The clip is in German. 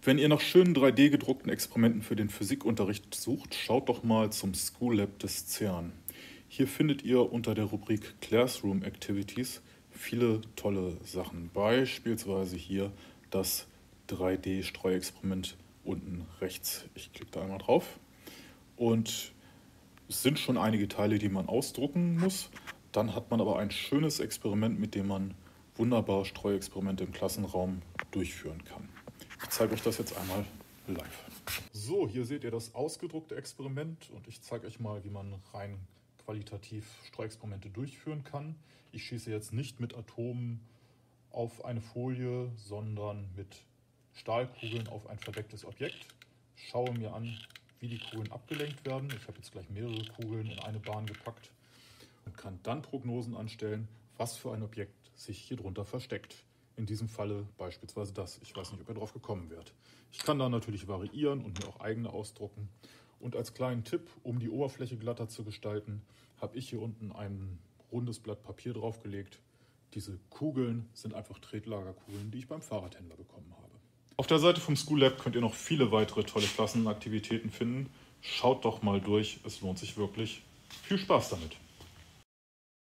Wenn ihr nach schönen 3D gedruckten Experimenten für den Physikunterricht sucht, schaut doch mal zum School Lab des CERN. Hier findet ihr unter der Rubrik Classroom Activities viele tolle Sachen. Beispielsweise hier das 3D-Streuexperiment unten rechts. Ich klicke da einmal drauf. Und es sind schon einige Teile, die man ausdrucken muss. Dann hat man aber ein schönes Experiment, mit dem man wunderbar Streuexperimente im Klassenraum durchführen kann. Ich zeige euch das jetzt einmal live. So, hier seht ihr das ausgedruckte Experiment und ich zeige euch mal, wie man rein qualitativ Streuexperimente durchführen kann. Ich schieße jetzt nicht mit Atomen auf eine Folie, sondern mit Stahlkugeln auf ein verdecktes Objekt. Schaue mir an, wie die Kugeln abgelenkt werden. Ich habe jetzt gleich mehrere Kugeln in eine Bahn gepackt und kann dann Prognosen anstellen, was für ein Objekt sich hier drunter versteckt. In diesem Falle beispielsweise das. Ich weiß nicht, ob ihr drauf gekommen wärt. Ich kann da natürlich variieren und mir auch eigene ausdrucken. Und als kleinen Tipp, um die Oberfläche glatter zu gestalten, habe ich hier unten ein rundes Blatt Papier draufgelegt. Diese Kugeln sind einfach Tretlagerkugeln, die ich beim Fahrradhändler bekommen habe. Auf der Seite vom School Lab könnt ihr noch viele weitere tolle Klassenaktivitäten finden. Schaut doch mal durch, es lohnt sich wirklich. Viel Spaß damit!